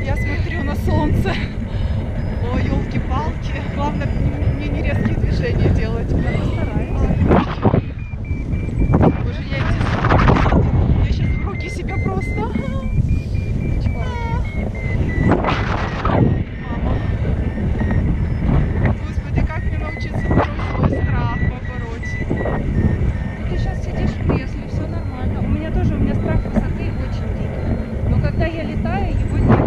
Я смотрю на солнце. Ой, елки-палки. Главное, мне не резкие движения делать. Я постараюсь. Боже, я сейчас в руки себя просто. Господи, как мне научиться свой страх побороть? Ты сейчас сидишь в кресле, все нормально. У меня страх высоты очень дикий. Но когда я летаю, его нет.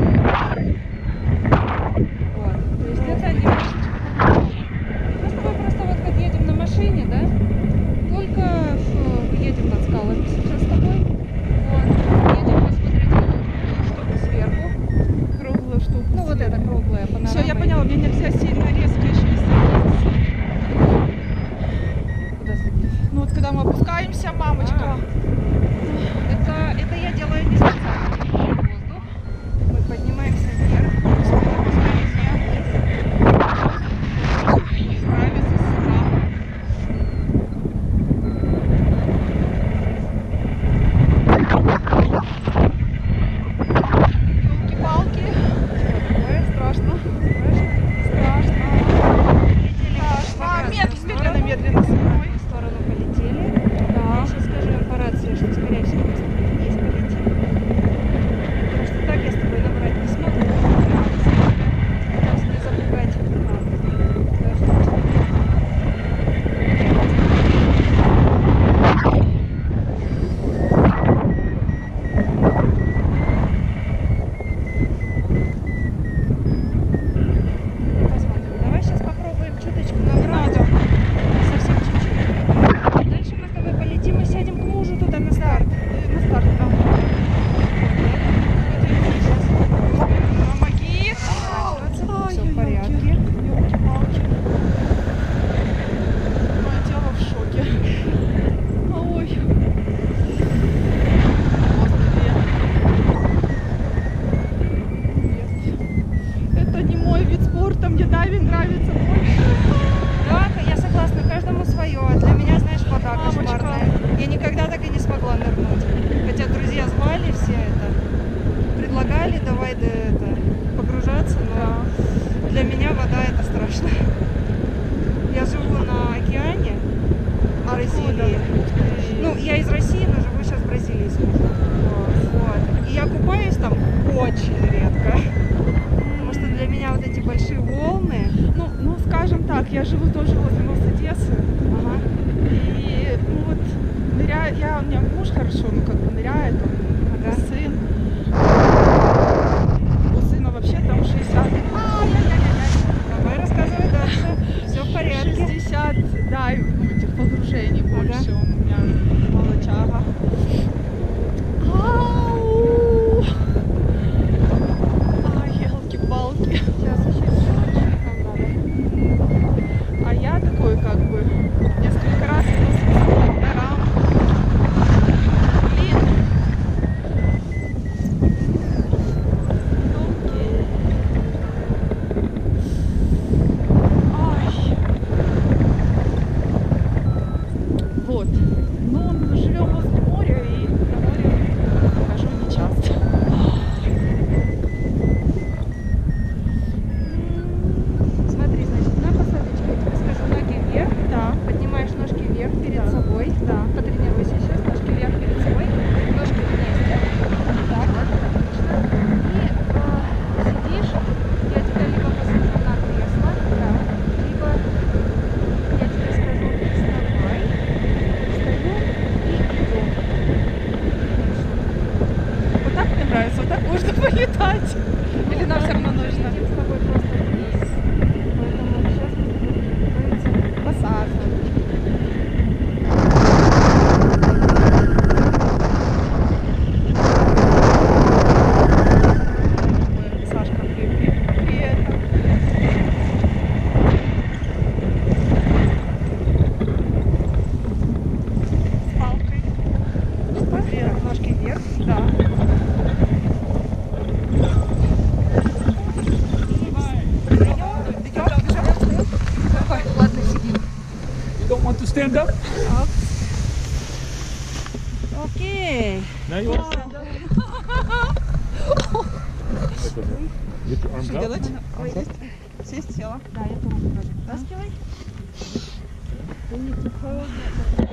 Вот. То есть это немножечко. Мы с тобой просто вот как едем на машине, да? Только едем над скалами сейчас с тобой. Вот. Едем посмотреть эту штуку сверху. Круглую штуку. Ну вот эта круглая панорама. Все, я поняла, мне нельзя сильно резко еще и садиться. Куда садиться? Ну вот когда мы опускаемся, мамочка. Это я делаю не специально. Воздух. Мы поднимаемся вверх. Справиться с страхом. Ёлки-палки. Ой, страшно. Страшно. Страшно. Медленно со мной. В сторону полетели. Да. Я сейчас скажу им по рации, что скорее всего мы с тобой вниз полетим. Потому что так я с тобой набрать не смогу. Пытаюсь не запугать. Посмотрим. Давай сейчас попробуем чуточку набрать. Совсем чуть-чуть. Дальше мы с тобой полетим и сядем к мужу туда на старт. На старт. Помоги. Все в порядке. Ёлки-палки. Мое тело в шоке. Ой. Господи. Это не мой вид спорта. Мне дайвинг нравится больше. Да, я согласна, каждому свое. А для меня, знаешь, вода Мамочка. кошмарная. Я никогда так и не смогла нырнуть. Хотя друзья звали все это, предлагали, давай да, это, погружаться, но для меня вода это страшно. Я живу на океане, в Бразилии. Ну, я из России, но живу сейчас в Бразилии с мужем. Вот. И я купаюсь там очень редко. Потому что для меня вот эти большие волны. Ну, скажем так, я живу тоже возле Одессы. Ага. И ну вот ныряю, у меня муж хорошо, ну как бы ныряет, он Ага. сын. У сына вообще там 60. Давай рассказывай дальше. Все в порядке. 60, да, ну, этих погружений больше. Ага. Он у меня молочага. Ау! Ай, елки-палки. Сейчас еще чуть-чуть нам надо. А я такой как бы несколько раз по горам. Блин. Ёлки. Ай. Вот. Ну, живем возле моря и на море хожу не часто. Смотри, значит, на посадочке я тебе скажу ноги вверх. Да. Поднимаешь ножки вверх перед Да. собой. Да. Потренируйся сейчас. Ножки вверх перед собой. Ножки вместе. Так, отлично. И сидишь. Я тебя либо посажу на кресло, да, либо я тебе скажу, вставай. Встаем и идем. Вот так мне нравится, вот так можно полетать. Или нам все равно нужно Летим с тобой просто вниз. Поэтому сейчас мы с тобой будем готовиться. посадку. Сашка, привет. С палкой. Так, ножки вверх. Да. Ладно, сидим. You don't want to stand up? Окей. No, you want to stand up? Get your arms Что up. делать? Сесть, села. Да, я тоже вытаскивай.